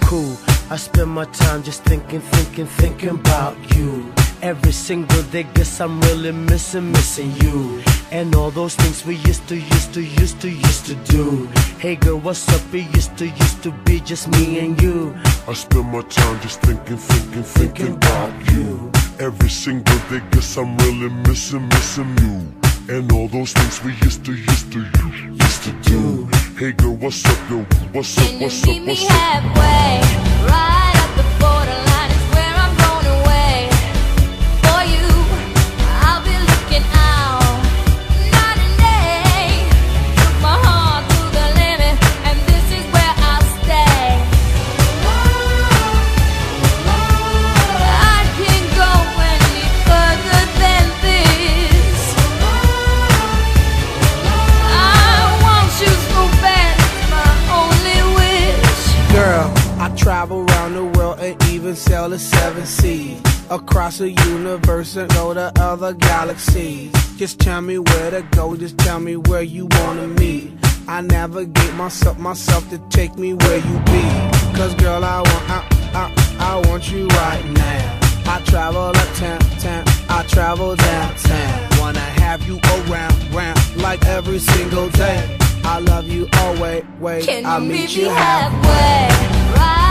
cool. I spend my time just thinking about you. Every single day, guess I'm really missing you. And all those things we used to do. Hey girl, what's up? It used to be just me and you. I spend my time just thinking about you. Every single day, guess I'm really missing you. And all those things we used to do. Hey girl, what's up, yo? What's up, what's up, what's up? Can you meet me halfway? Right at the borderline is where I'm going away. For you, I'll be looking out night and day. Took my heart to the limit, and this is where I'll stay. I can't go any further than this. I want you so bad, it's my only wish. Girl, I travel around the world and even sail the 7 seas. Across the universe and go to other galaxies. Just tell me where to go, just tell me where you wanna meet. I navigate myself to take me where you be. Cause girl, I want you right now. I travel uptown, I travel downtown. Wanna have you around, like every single day. I love you always, Can I'll you meet meet you me halfway. halfway? Right